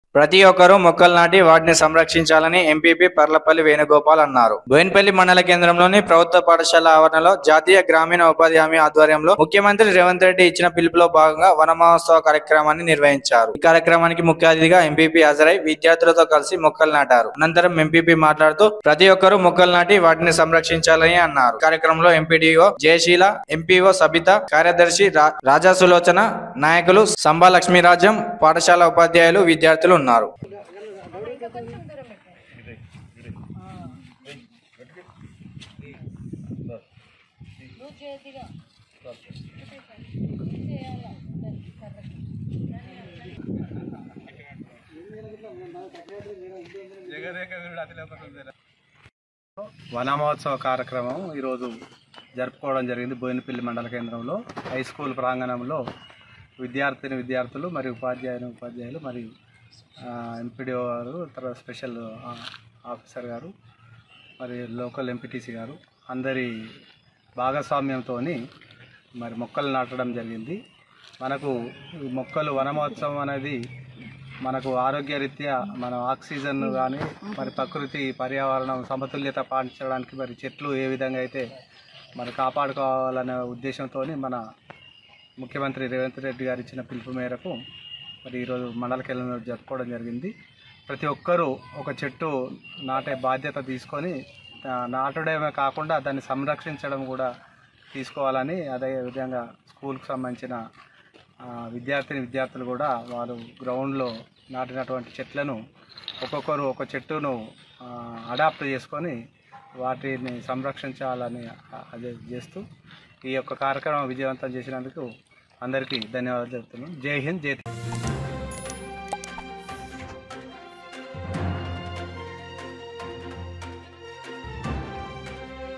ప్రతి ఒక్కరూ మొక్కలు నాటి వాటిని సంరక్షించాలని ఎంపీపీ పర్లపల్లి వేణుగోపాల్ అన్నారు. బోయినపల్లి మండల కేంద్రంలోని ప్రభుత్వ పాఠశాల ఆవరణలో జాతీయ గ్రామీణ ఉపాధి హామీ ఆధ్వర్యంలో ముఖ్యమంత్రి రేవంత్ రెడ్డి ఇచ్చిన పిలుపులో భాగంగా వన మహోత్సవ కార్యక్రమాన్ని నిర్వహించారు. ఈ కార్యక్రమానికి ముఖ్య అతిథిగా ఎంపీపీ హాజరై విద్యార్థులతో కలిసి మొక్కలు నాటారు. అనంతరం ఎంపీపీ మాట్లాడుతూ ప్రతి ఒక్కరూ మొక్కలు నాటి వాటిని సంరక్షించాలని అన్నారు. కార్యక్రమంలో ఎంపీడీఓ జయశీల, ఎంపీఓ సబిత, కార్యదర్శి రాజా సులోచన, నాయకులు సంబా లక్ష్మీరాజ్యం, పాఠశాల ఉపాధ్యాయులు, విద్యార్థులు ఉన్నారు. వన మహోత్సవ కార్యక్రమం ఈరోజు జరుపుకోవడం జరిగింది. బోయినపల్లి మండల కేంద్రంలో హై స్కూల్ ప్రాంగణంలో విద్యార్థులు మరియు ఉపాధ్యాయులు మరియు ఎంపీడీఓ గారు, తర్వాత స్పెషల్ ఆఫీసర్ గారు, మరి లోకల్ ఎంపీటీసీ గారు అందరి భాగస్వామ్యంతో మరి మొక్కలు నాటడం జరిగింది. మనకు ఈ మొక్కలు వన మహోత్సవం అనేది మనకు ఆరోగ్యరీత్యా మన ఆక్సిజన్ కానీ మరి ప్రకృతి పర్యావరణం సమతుల్యత పాటించడానికి మరి చెట్లు ఏ విధంగా అయితే మరి కాపాడుకోవాలనే ఉద్దేశంతో మన ముఖ్యమంత్రి రేవంత్ రెడ్డి గారు ఇచ్చిన పిలుపు మేరకు మరి ఈరోజు మండల కేంద్రంలో జరుపుకోవడం జరిగింది. ప్రతి ఒక్కరూ ఒక చెట్టు నాటే బాధ్యత తీసుకొని నాటడమే కాకుండా దాన్ని సంరక్షించడం కూడా తీసుకోవాలని, అదేవిధంగా స్కూల్కి సంబంధించిన విద్యార్థులు కూడా వారు గ్రౌండ్లో నాటినటువంటి చెట్లను ఒక్కొక్కరు ఒక చెట్టును అడాప్ట్ చేసుకొని వాటిని సంరక్షించాలని అదే చేస్తూ ఈ యొక్క కార్యక్రమం విజయవంతం చేసినందుకు అందరికీ ధన్యవాదాలు చెప్తున్నాను. జై హింద్, జై